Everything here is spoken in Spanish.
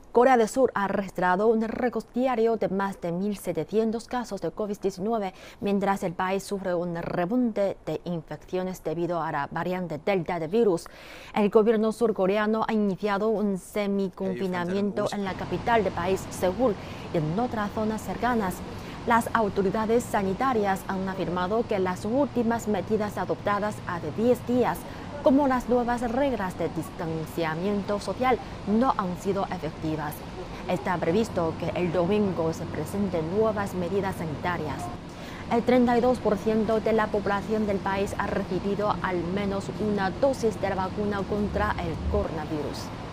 Corea del Sur ha registrado un récord diario de más de 1.700 casos de COVID-19, mientras el país sufre un repunte de infecciones debido a la variante Delta del virus. El gobierno surcoreano ha iniciado un semi-confinamiento en la capital del país, Seúl, y en otras zonas cercanas. Las autoridades sanitarias han afirmado que las últimas medidas adoptadas hace 10 días, como las nuevas reglas de distanciamiento social, no han sido efectivas. Está previsto que el domingo se presenten nuevas medidas sanitarias. El 32% de la población del país ha recibido al menos una dosis de la vacuna contra el coronavirus.